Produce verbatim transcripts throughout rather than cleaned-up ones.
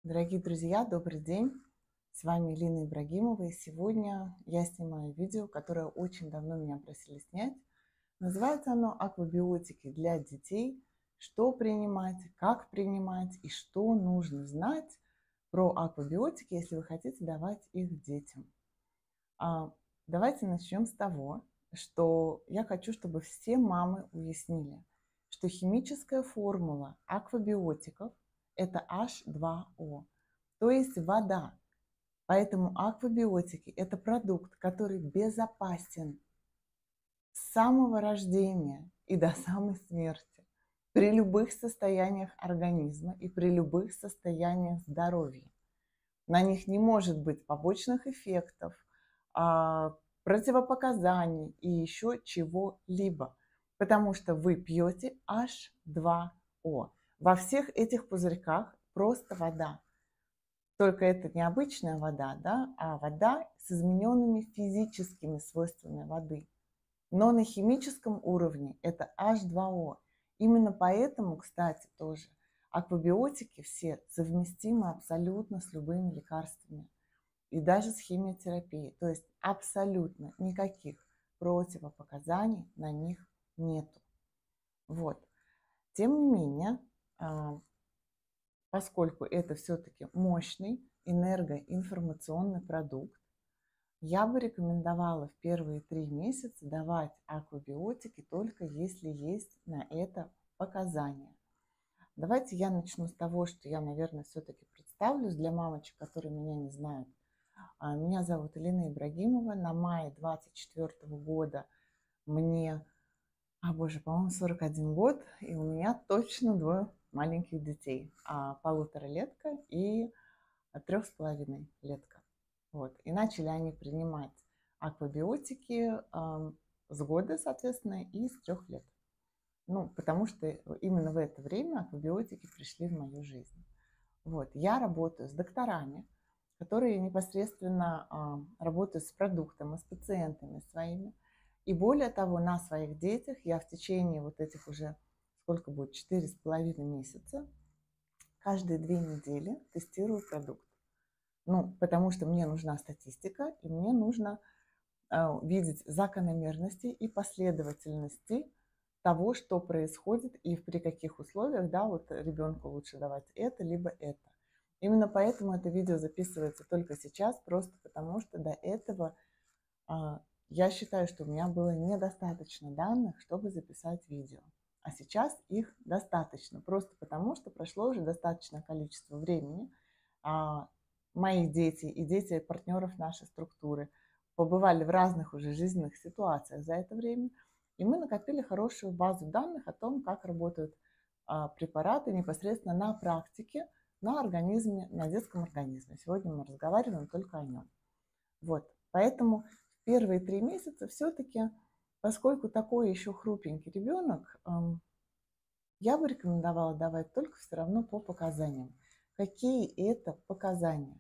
Дорогие друзья, добрый день! С вами Лина Ибрагимова, и сегодня я снимаю видео, которое очень давно меня просили снять. Называется оно «Аквабиотики для детей. Что принимать, как принимать и что нужно знать про аквабиотики, если вы хотите давать их детям». А, давайте начнем с того, что я хочу, чтобы все мамы уяснили, что химическая формула аквабиотиков – это эйч два о, то есть вода. Поэтому аквабиотики – это продукт, который безопасен с самого рождения и до самой смерти, при любых состояниях организма и при любых состояниях здоровья. На них не может быть побочных эффектов, противопоказаний и еще чего-либо, потому что вы пьете эйч два о. Во всех этих пузырьках просто вода. Только это не обычная вода, да, а вода с измененными физическими свойствами воды. Но на химическом уровне это эйч два о. Именно поэтому, кстати, тоже аквабиотики все совместимы абсолютно с любыми лекарствами и даже с химиотерапией. То есть абсолютно никаких противопоказаний на них нету. Вот. Тем не менее, поскольку это все-таки мощный энергоинформационный продукт, я бы рекомендовала в первые три месяца давать аквабиотики только если есть на это показания. Давайте я начну с того, что я, наверное, все-таки представлюсь для мамочек, которые меня не знают. Меня зовут Лина Ибрагимова. На мае двадцать четвёртого года мне, а боже, по-моему, сорок один год, и у меня точно двое маленьких детей, полуторалетка и трех с половиной летка. Вот. И начали они принимать аквабиотики э, с года, соответственно, и с трех лет. Ну, потому что именно в это время аквабиотики пришли в мою жизнь. Вот. Я работаю с докторами, которые непосредственно э, работают с продуктом и с пациентами своими. И более того, на своих детях я в течение вот этих уже, сколько будет, четыре с половиной месяца, каждые две недели тестирую продукт. Ну, потому что мне нужна статистика, и мне нужно э, видеть закономерности и последовательности того, что происходит и при каких условиях, да, вот ребенку лучше давать это, либо это. Именно поэтому это видео записывается только сейчас, просто потому что до этого э, я считаю, что у меня было недостаточно данных, чтобы записать видео. А сейчас их достаточно, просто потому что прошло уже достаточное количество времени. А мои дети и дети партнеров нашей структуры побывали в разных уже жизненных ситуациях за это время, и мы накопили хорошую базу данных о том, как работают а, препараты непосредственно на практике, на организме, на детском организме. Сегодня мы разговариваем только о нем. Вот, поэтому в первые три месяца все-таки, поскольку такой еще хрупенький ребенок, эм, я бы рекомендовала давать только все равно по показаниям. Какие это показания?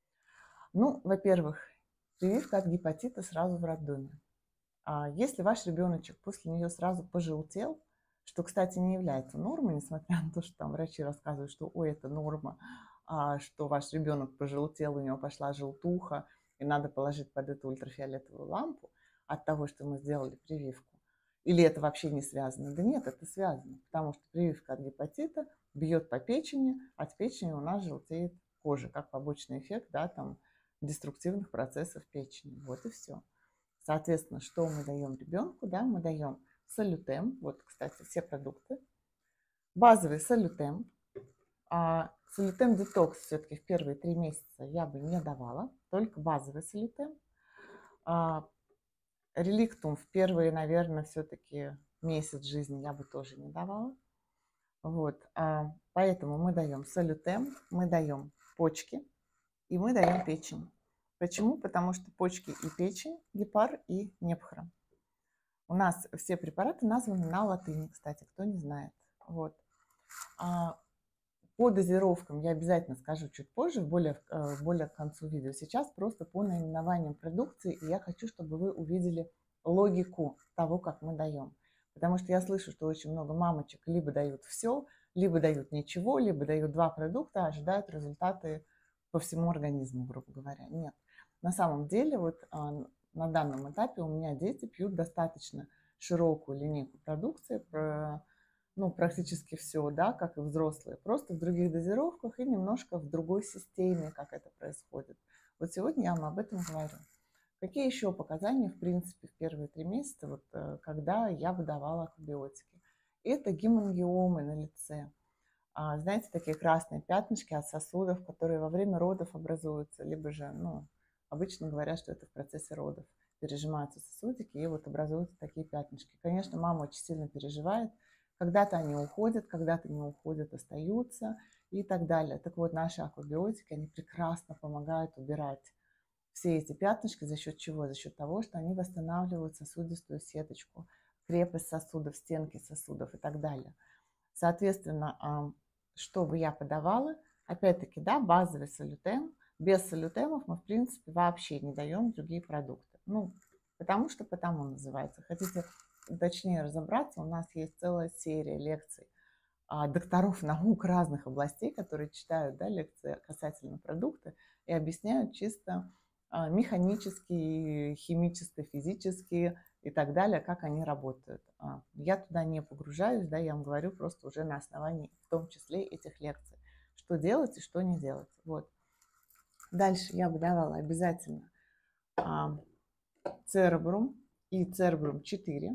Ну, во-первых, прививка от гепатита сразу в роддоме. А если ваш ребеночек после нее сразу пожелтел, что, кстати, не является нормой, несмотря на то, что там врачи рассказывают, что ой, это норма, а что ваш ребенок пожелтел, у него пошла желтуха, и надо положить под эту ультрафиолетовую лампу от того, что мы сделали прививку. Или это вообще не связано? Да нет, это связано, потому что прививка от гепатита бьет по печени, от печени у нас желтеет кожа, как побочный эффект, да, там, деструктивных процессов печени. Вот и все. Соответственно, что мы даем ребенку? Да, мы даем солютем, вот, кстати, все продукты. Базовый солютем. А солютем детокс все-таки в первые три месяца я бы не давала, только базовый солютем. А реликтум в первые, наверное, все-таки месяц жизни я бы тоже не давала. Вот, а, поэтому мы даем солютем, мы даем почки и мы даем печень. Почему? Потому что почки и печень, гепар и непхра. У нас все препараты названы на латыни, кстати, кто не знает. Вот. А по дозировкам я обязательно скажу чуть позже, более, более к концу видео. Сейчас просто по наименованиям продукции, и я хочу, чтобы вы увидели логику того, как мы даем. Потому что я слышу, что очень много мамочек либо дают все, либо дают ничего, либо дают два продукта, а ожидают результаты по всему организму, грубо говоря. Нет. На самом деле, вот а, на данном этапе у меня дети пьют достаточно широкую линейку продукции, про, ну, практически все, да, как и взрослые, просто в других дозировках и немножко в другой системе, как это происходит. Вот сегодня я вам об этом говорю. Какие еще показания, в принципе, в первые три месяца, вот, когда я выдавала аквабиотики? Это гемангиомы на лице. А, знаете, такие красные пятнышки от сосудов, которые во время родов образуются, либо же, ну, обычно говорят, что это в процессе родов. Пережимаются сосудики и вот образуются такие пятнышки. Конечно, мама очень сильно переживает. Когда-то они уходят, когда-то не уходят, остаются и так далее. Так вот, наши аквабиотики, они прекрасно помогают убирать все эти пятнышки за счет чего? За счет того, что они восстанавливают сосудистую сеточку, крепость сосудов, стенки сосудов и так далее. Соответственно, что бы я подавала? Опять-таки, да, базовый солютем. Без солютемов мы, в принципе, вообще не даем другие продукты. Ну, потому что потому называется. Хотите точнее разобраться, у нас есть целая серия лекций докторов наук разных областей, которые читают, да, лекции касательно продукта и объясняют чисто механически, химически, физически и так далее, как они работают. Я туда не погружаюсь, да, я вам говорю просто уже на основании, в том числе, этих лекций, что делать и что не делать. Вот. Дальше я бы давала обязательно церебрум и церебрум четыре.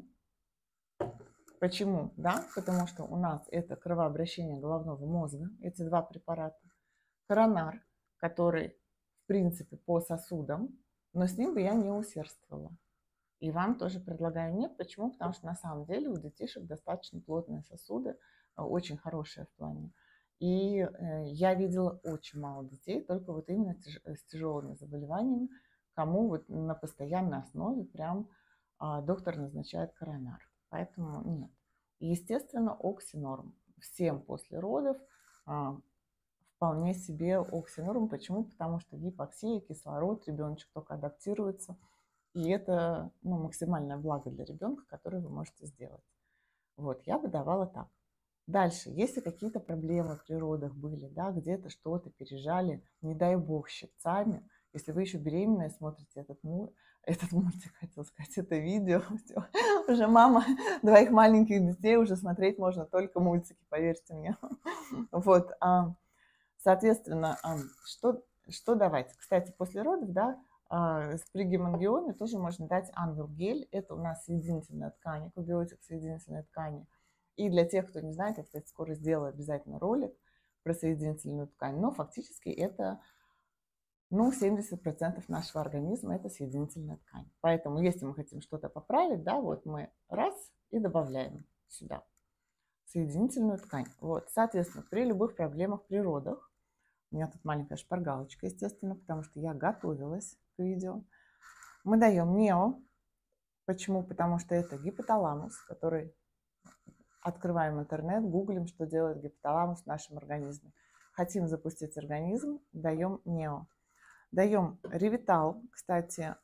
Почему? Да, потому что у нас это кровообращение головного мозга, эти два препарата. Коронар, который, в принципе, по сосудам, но с ним бы я не усердствовала. И вам тоже предлагаю нет. Почему? Потому что на самом деле у детишек достаточно плотные сосуды, очень хорошие в плане. И э, я видела очень мало детей, только вот именно тяж, с тяжелыми заболеваниями, кому вот на постоянной основе прям э, доктор назначает коронар. Поэтому нет. Естественно, оксинорм. Всем после родов э, вполне себе оксинорм. Почему? Потому что гипоксия, кислород, ребеночек только адаптируется. И это, ну, максимальное благо для ребенка, которое вы можете сделать. Вот, я бы давала так. Дальше, если какие-то проблемы в родах были, да, где-то что-то пережали, не дай бог, щипцами, если вы еще беременная смотрите этот, му, этот мультик, хотел сказать, это видео, все, уже мама двоих маленьких детей, уже смотреть можно только мультики, поверьте мне. Вот, соответственно, что, что давать? Кстати, после родов, да, при гемангиоме тоже можно дать ангел-гель. Это у нас соединительная ткань, аквабиотик соединительной ткани. И для тех, кто не знает, я, кстати, скоро сделаю обязательно ролик про соединительную ткань. Но фактически это, ну, семьдесят процентов нашего организма – это соединительная ткань. Поэтому, если мы хотим что-то поправить, да, вот мы раз и добавляем сюда соединительную ткань. Вот, соответственно, при любых проблемах при родах, у меня тут маленькая шпаргалочка, естественно, потому что я готовилась к видео. Мы даем нео. Почему? Потому что это гипоталамус, который... Открываем интернет, гуглим, что делает гипоталамус в нашем организме. Хотим запустить организм, даем нео. Даем ревитал. Кстати,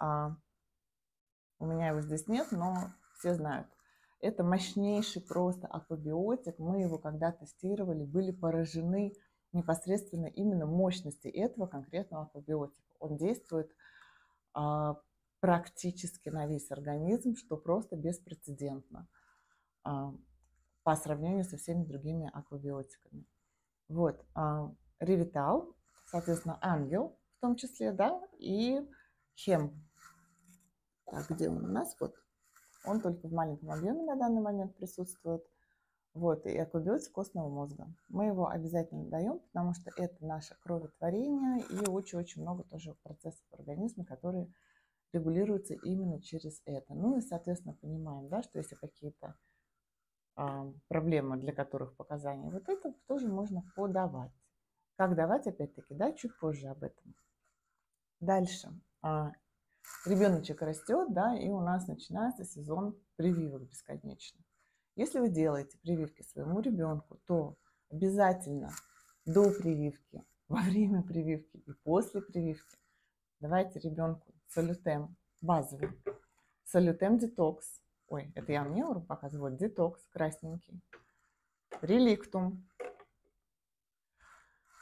у меня его здесь нет, но все знают. Это мощнейший просто аквабиотик. Мы его когда тестировали, были поражены непосредственно именно мощности этого конкретного аквабиотика. Он действует а, практически на весь организм, что просто беспрецедентно а, по сравнению со всеми другими аквабиотиками. Вот, а, ревитал, соответственно, ангел в том числе, да, и хем. Так, где он у нас? Вот. Он только в маленьком объеме на данный момент присутствует. Вот, и аквабиотик костного мозга. Мы его обязательно даем, потому что это наше кроветворение и очень-очень много тоже процессов в организме, которые регулируются именно через это. Ну и, соответственно, понимаем, да, что если какие-то а, проблемы, для которых показания вот это, тоже можно подавать. Как давать, опять-таки, да, чуть позже об этом. Дальше. А, ребеночек растет, да, и у нас начинается сезон прививок бесконечных. Если вы делаете прививки своему ребенку, то обязательно до прививки, во время прививки и после прививки давайте ребенку солютем базовый, солютем детокс, ой, это я вам не урок показываю, вот детокс красненький, реликтум,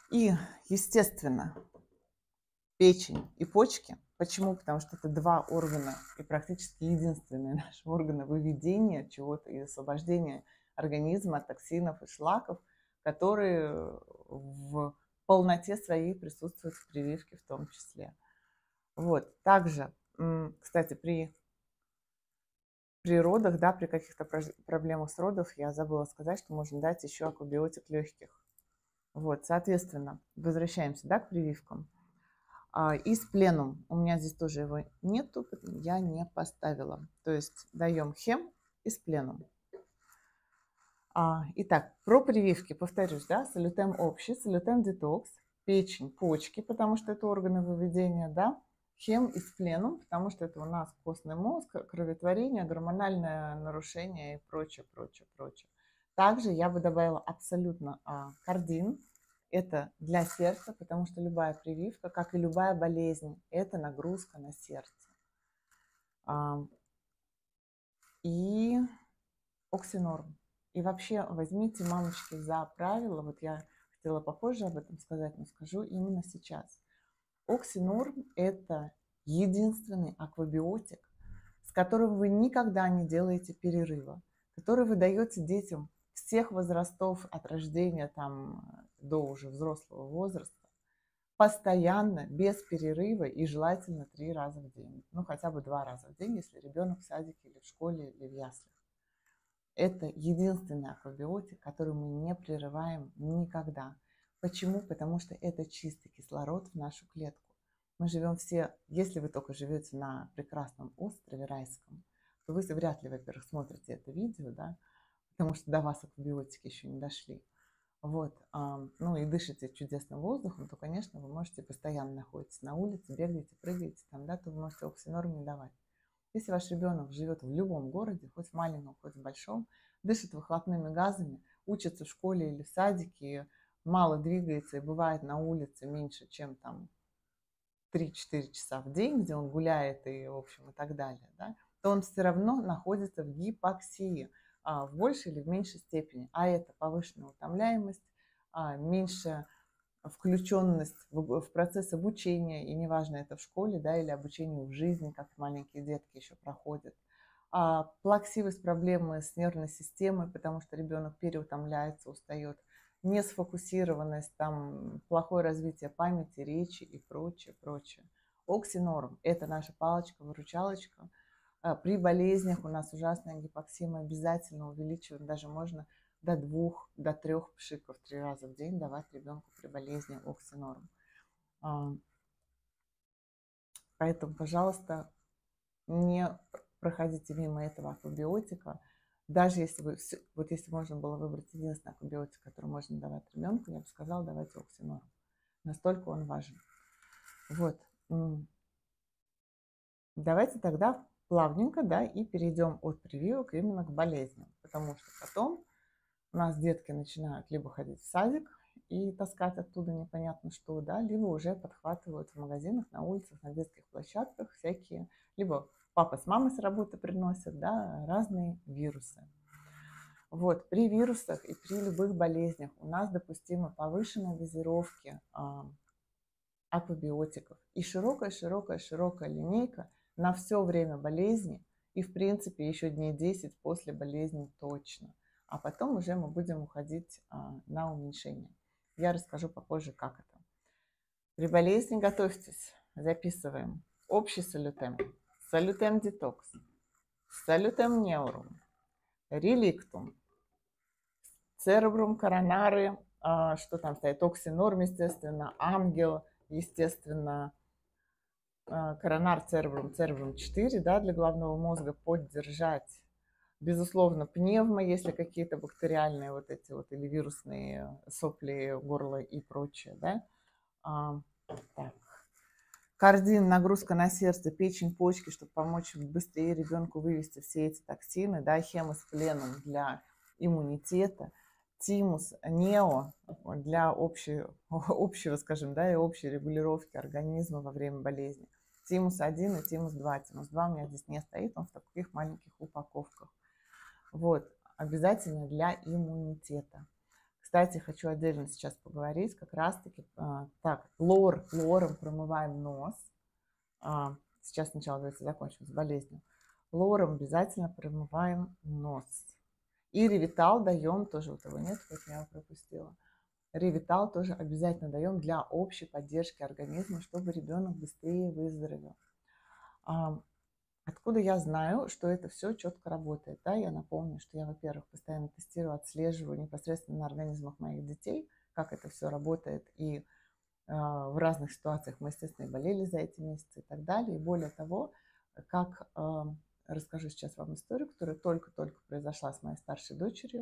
И, естественно, печень и почки. Почему? Потому что это два органа и практически единственные наши органы выведения чего-то и освобождения организма от токсинов и шлаков, которые в полноте своей присутствуют в прививке в том числе. Вот. Также, кстати, при, при родах, да, при каких-то проблемах с родов, я забыла сказать, что можно дать еще аквабиотик легких. Вот, соответственно, возвращаемся, да, к прививкам. А, и с пленум. У меня здесь тоже его нету, я не поставила. То есть даем хем и с пленум. А, итак, про прививки, повторюсь, да, солютем общий, солютем детокс, печень, почки, потому что это органы выведения, да, хем и с пленум, потому что это у нас костный мозг, кроветворение, гормональное нарушение и прочее, прочее, прочее. Также я бы добавила абсолютно а, кардин. Это для сердца, потому что любая прививка, как и любая болезнь, это нагрузка на сердце. А, и оксинорм. И вообще возьмите, мамочки, за правило, вот я хотела попозже об этом сказать, но скажу именно сейчас. Оксинорм – это единственный аквабиотик, с которым вы никогда не делаете перерыва, который вы даете детям всех возрастов от рождения там, до уже взрослого возраста, постоянно, без перерыва и желательно три раза в день. Ну, хотя бы два раза в день, если ребенок в садике или в школе или в яслях. Это единственный аквабиотик, который мы не прерываем никогда. Почему? Потому что это чистый кислород в нашу клетку. Мы живем все, если вы только живете на прекрасном острове райском, то вы вряд ли, во-первых, смотрите это видео, да, потому что до вас аквабиотики еще не дошли. Вот, ну и дышите чудесным воздухом, то, конечно, вы можете постоянно находиться на улице, бегаете, прыгаете, там, да, то вы можете оксинорм не давать. Если ваш ребенок живет в любом городе, хоть в маленьком, хоть в большом, дышит выхлопными газами, учится в школе или в садике, мало двигается и бывает на улице меньше, чем там три-четыре часа в день, где он гуляет и, в общем, и так далее, да, то он все равно находится в гипоксии а, в большей или в меньшей степени. А это повышенная утомляемость, а, меньше включенность в, в процесс обучения, и неважно, это в школе, да, или обучение в жизни, как маленькие детки еще проходят. А, плаксивость, проблемы с нервной системой, потому что ребенок переутомляется, устает. Несфокусированность, там, плохое развитие памяти, речи и прочее, прочее. Оксинорм – это наша палочка-выручалочка. А, при болезнях у нас ужасная гипоксия, мы обязательно увеличиваем, даже можно до двух, до трех пшиков три раза в день давать ребенку при болезни оксинорм. Поэтому, пожалуйста, не проходите мимо этого аквабиотика. Даже если вы, вот если можно было выбрать единственный аквабиотик, который можно давать ребенку, я бы сказала, давайте оксинорм. Настолько он важен. Вот. Давайте тогда плавненько, да, и перейдем от прививок именно к болезням, потому что потом у нас детки начинают либо ходить в садик и таскать оттуда непонятно что, да, либо уже подхватывают в магазинах, на улицах, на детских площадках всякие, либо папа с мамой с работы приносят, да, разные вирусы. Вот, при вирусах и при любых болезнях у нас допустимы повышенные дозировки а, аквабиотиков и широкая-широкая-широкая линейка на все время болезни и, в принципе, еще дней десять после болезни точно. А потом уже мы будем уходить а, на уменьшение. Я расскажу попозже, как это. При болезни готовьтесь, записываем. Общий солютем, солютем детокс, солютем неурум, реликтум, церебрум коронары, а, что там стоит, оксинорм, естественно, ангел, естественно, коронар церебрум, церебрум четыре, да, для головного мозга поддержать. Безусловно, пневмо, если какие-то бактериальные вот эти вот или вирусные сопли горла и прочее, да. А, так. Кардин, нагрузка на сердце, печень, почки, чтобы помочь быстрее ребенку вывести все эти токсины, да, хемос пленум для иммунитета, тимус, нео для общей, общего, скажем, да, и общей регулировки организма во время болезни. Тимус один и тимус два. Тимус два у меня здесь не стоит, он в таких маленьких упаковках. Вот, обязательно для иммунитета. Кстати, хочу отдельно сейчас поговорить как раз-таки. А, так, лор, лором промываем нос. А, сейчас сначала давайте закончим с болезнью. Лором обязательно промываем нос. И ревитал даем, тоже вот его нет, вот я его пропустила. Ревитал тоже обязательно даем для общей поддержки организма, чтобы ребенок быстрее выздоровел. А, откуда я знаю, что это все четко работает? Да? Я напомню, что я, во-первых, постоянно тестирую, отслеживаю непосредственно на организмах моих детей, как это все работает. И в разных ситуациях мы, естественно, и болели за эти месяцы и так далее. И более того, как расскажу сейчас вам историю, которая только-только произошла с моей старшей дочерью.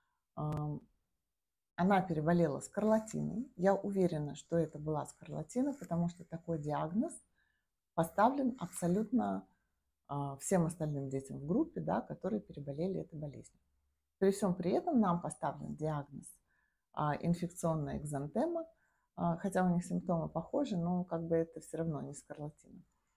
Она переболела скарлатиной. Я уверена, что это была скарлатина, потому что такой диагноз поставлен абсолютно всем остальным детям в группе, да, которые переболели этой болезнью. При всем при этом нам поставлен диагноз инфекционная экзантема, хотя у них симптомы похожи, но как бы это все равно не скарлатина.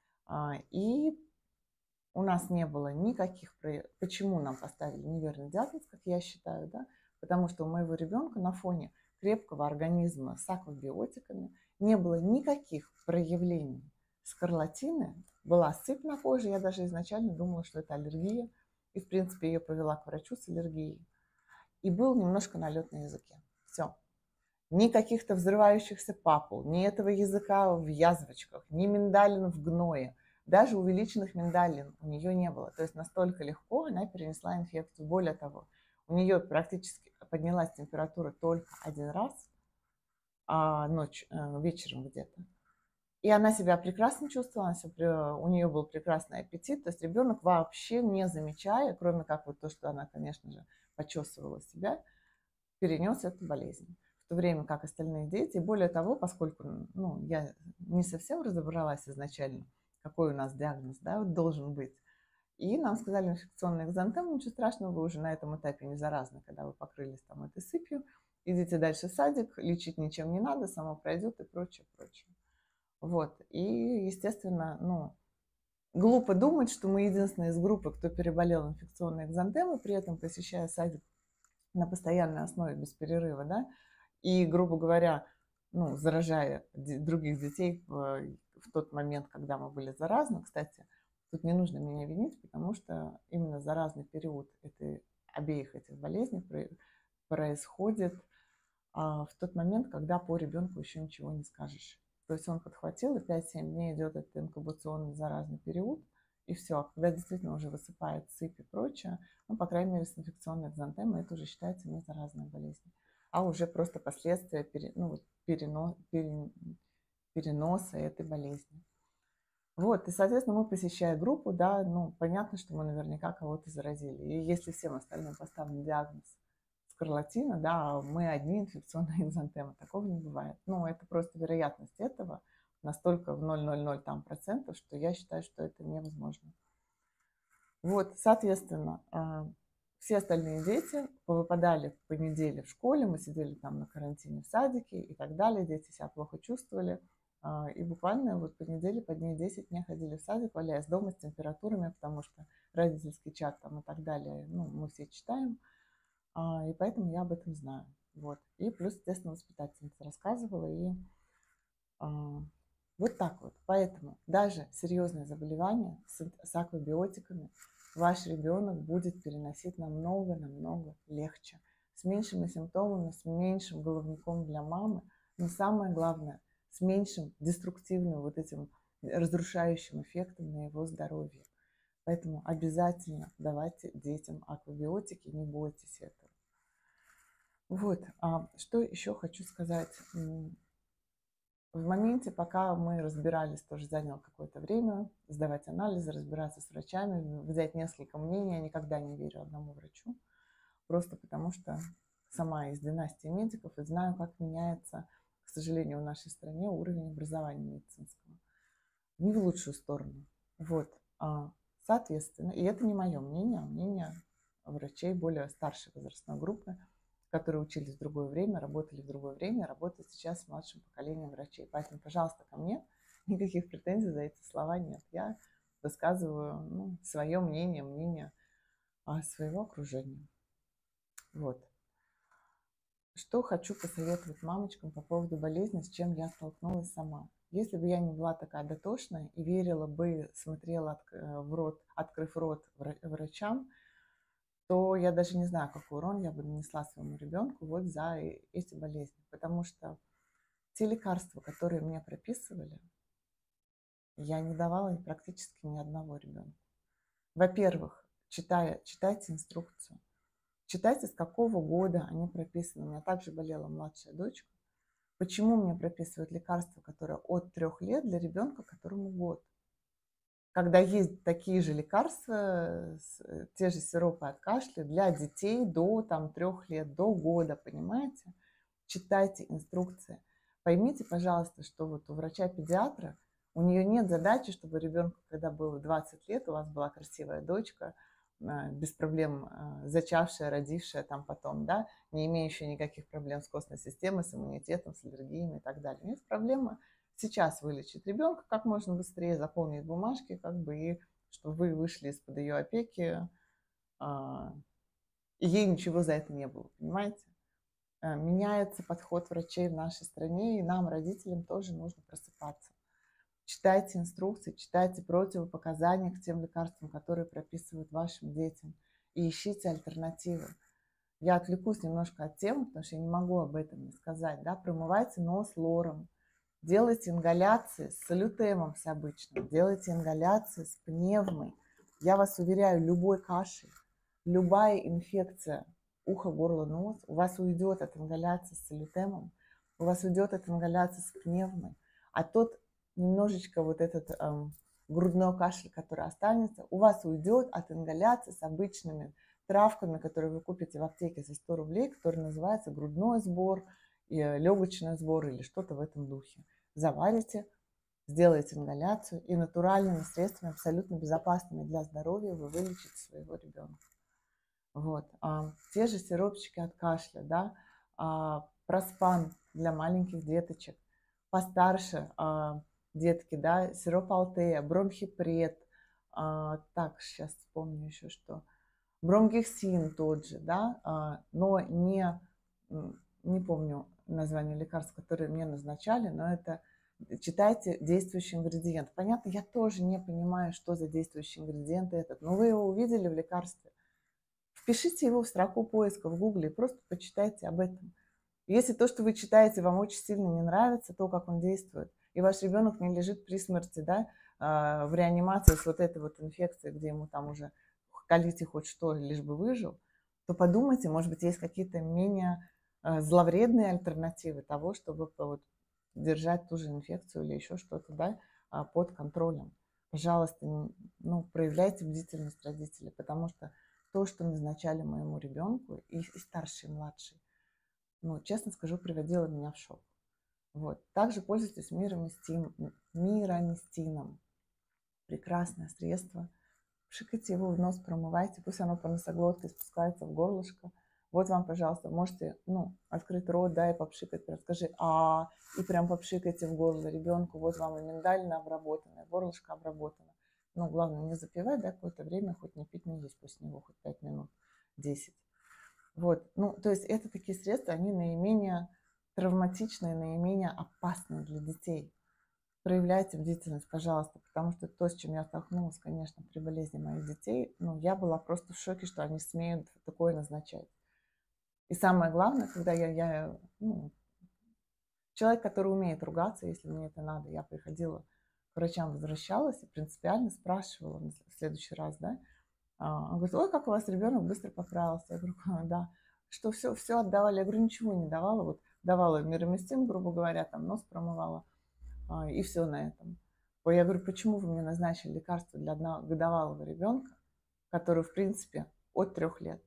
И у нас не было никаких... Почему нам поставили неверный диагноз, как я считаю, да? Потому что у моего ребенка на фоне крепкого организма с аквабиотиками не было никаких проявлений скарлатины. Была сыпь на коже, я даже изначально думала, что это аллергия. И, в принципе, ее повела к врачу с аллергией. И был немножко налет на языке. Все. Ни каких-то взрывающихся папул, ни этого языка в язвочках, ни миндалин в гное. Даже увеличенных миндалин у нее не было. То есть настолько легко она перенесла инфекцию. Более того, у нее практически поднялась температура только один раз, а ночь, вечером где-то. И она себя прекрасно чувствовала, у нее был прекрасный аппетит. То есть ребенок вообще не замечая, кроме как вот то, что она, конечно же, почесывала себя, перенес эту болезнь. В то время как остальные дети. И более того, поскольку ну, я не совсем разобралась изначально, какой у нас диагноз, да, вот должен быть. И нам сказали инфекционный экзантем, ничего страшного, вы уже на этом этапе не заразны, когда вы покрылись там этой сыпью. Идите дальше в садик, лечить ничем не надо, само пройдет и прочее, прочее. Вот. И, естественно, ну, глупо думать, что мы единственные из группы, кто переболел инфекционной экзантемой, при этом посещая садик на постоянной основе без перерыва, да, и, грубо говоря, ну, заражая других детей в, в тот момент, когда мы были заразны. Кстати, тут не нужно меня винить, потому что именно заразный период этой, обеих этих болезней происходит а, в тот момент, когда по ребенку еще ничего не скажешь. То есть он подхватил, и пять-семь дней идет этот инкубационный заразный период, и все. Когда действительно уже высыпает сыпь и прочее, ну, по крайней мере, с инфекционной экзантемой это уже считается не заразной болезнью, а уже просто последствия пере, ну, перено, пере, переноса этой болезни. Вот, и, соответственно, мы, посещая группу, да, ну, понятно, что мы наверняка кого-то заразили. И если всем остальным поставлен диагноз скарлатина, да, мы одни инфекционные экзантемы, такого не бывает. Ну, это просто вероятность этого настолько в ноль целых ноль ноль там процентов, что я считаю, что это невозможно. Вот, соответственно, все остальные дети повыпадали по неделе в школе, мы сидели там на карантине в садике и так далее, дети себя плохо чувствовали. И буквально вот по неделе, по дней десять не ходили в садик, валяясь дома с температурами, потому что родительский чат там и так далее, ну, мы все читаем, и поэтому я об этом знаю. Вот. И плюс, естественно, воспитательница рассказывала, и вот так вот. Поэтому даже серьезные заболевания с, с аквабиотиками ваш ребенок будет переносить намного-намного легче. С меньшими симптомами, с меньшим головником для мамы, но самое главное, с меньшим деструктивным вот этим разрушающим эффектом на его здоровье. Поэтому обязательно давайте детям аквабиотики, не бойтесь этого. Вот, а что еще хочу сказать. В моменте, пока мы разбирались, тоже заняло какое-то время, сдавать анализы, разбираться с врачами, взять несколько мнений. Я никогда не верю одному врачу, просто потому что сама из династии медиков и знаю, как меняется, к сожалению, в нашей стране уровень образования медицинского. Не в лучшую сторону. Вот. Соответственно, и это не мое мнение, а мнение врачей более старшей возрастной группы, которые учились в другое время, работали в другое время, работают сейчас с младшим поколением врачей. Поэтому, пожалуйста, ко мне никаких претензий за эти слова нет. Я высказываю ну, свое мнение, мнение своего окружения. Вот. Что хочу посоветовать мамочкам по поводу болезни, с чем я столкнулась сама. Если бы я не была такая дотошная и верила бы, смотрела от- э, в рот, открыв рот вра- врачам, то я даже не знаю, какой урон я бы нанесла своему ребенку вот за э- эти болезни. Потому что те лекарства, которые мне прописывали, я не давала им практически ни одного ребенка. Во-первых, читая, читайте инструкцию. Читайте, с какого года они прописаны. У меня также болела младшая дочка. Почему мне прописывают лекарства, которые от трех лет для ребенка, которому год? Когда есть такие же лекарства, с- те же сиропы от кашля для детей до там, трех лет, до года, понимаете? Читайте инструкции. Поймите, пожалуйста, что вот у врача-педиатра у нее нет задачи, чтобы ребенку, когда было двадцать лет, у вас была красивая дочка, а, без проблем а, зачавшая, родившая там потом, да, не имеющая никаких проблем с костной системой, с иммунитетом, с аллергиями и так далее. Нет проблемы сейчас вылечить ребенка как можно быстрее, заполнить бумажки, как бы, и чтобы вы вышли из-под ее опеки, а, и ей ничего за это не было, понимаете? А, Меняется подход врачей в нашей стране, и нам, родителям, тоже нужно просыпаться. Читайте инструкции, читайте противопоказания к тем лекарствам, которые прописывают вашим детям, и ищите альтернативы. Я отвлекусь немножко от темы, потому что я не могу об этом не сказать. Да? Промывайте нос лором, делайте ингаляции с солютемом, с обычным, делайте ингаляции с пневмой. Я вас уверяю, любой кашель, любая инфекция ухо, горло, нос у вас уйдет от ингаляции с солютемом, у вас уйдет от ингаляции с пневмой. А тот немножечко вот этот эм, грудной кашель, который останется, у вас уйдет от ингаляции с обычными травками, которые вы купите в аптеке за сто рублей, который называется грудной сбор, и легочный сбор или что-то в этом духе. Заварите, сделаете ингаляцию, и натуральными средствами, абсолютно безопасными для здоровья, вы вылечите своего ребенка. Вот. А, те же сиропчики от кашля, да, а, проспан для маленьких деточек, постарше а, детки, да, сироп Алтея, бронхипред, а, так, сейчас вспомню еще что, бромгексин тот же, да, а, но не, не помню название лекарств, которые мне назначали, но это читайте действующий ингредиент. Понятно, я тоже не понимаю, что за действующий ингредиент этот, но вы его увидели в лекарстве. Впишите его в строку поиска в Гугле и просто почитайте об этом. Если то, что вы читаете, вам очень сильно не нравится, то, как он действует, и ваш ребенок не лежит при смерти, да, в реанимации с вот этой вот инфекцией, где ему там уже колите хоть что, лишь бы выжил, то подумайте, может быть, есть какие-то менее зловредные альтернативы того, чтобы вот держать ту же инфекцию или еще что-то, да, под контролем. Пожалуйста, ну, проявляйте бдительность, родителей, потому что то, что назначали моему ребенку, и, и старший, и младший, ну, честно скажу, приводило меня в шок. Вот. Также пользуйтесь мироместин, мироместином. Прекрасное средство. Пшикайте его в нос, промывайте, пусть оно по носоглотке спускается в горлышко. Вот вам, пожалуйста, можете, ну, открыть рот, да, и попшикать, прям скажи а, и прям попшикайте в горло ребенку. Вот вам и миндально обработанное, горлышко обработано. Ну, главное, не запивать, да, какое-то время, хоть не пить, не есть после него, хоть пять минут, десять. Вот, ну, то есть это такие средства, они наименее травматичные, наименее опасные для детей. Проявляйте бдительность, пожалуйста, потому что то, с чем я столкнулась, конечно, при болезни моих детей, ну, я была просто в шоке, что они смеют такое назначать. И самое главное, когда я, я ну, человек, который умеет ругаться, если мне это надо, я приходила к врачам, возвращалась и принципиально спрашивала в следующий раз, да, он говорит, ой, как у вас ребенок быстро поправился. Я говорю, да, что все, все отдавали. Я говорю, ничего не давала, вот давала мироместин, грубо говоря, там нос промывала, и все на этом. Ой, я говорю, почему вы мне назначили лекарство для одногодовалого ребенка, который, в принципе, от трех лет?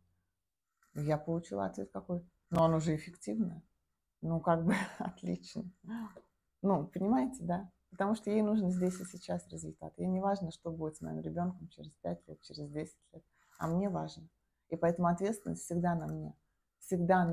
Я получила ответ какой, но оно же эффективное. Ну, как бы отлично. Ну, понимаете, да? Потому что ей нужен здесь и сейчас результат. Ей не важно, что будет с моим ребенком через пять лет, через десять лет. А мне важно. И поэтому ответственность всегда на мне. Всегда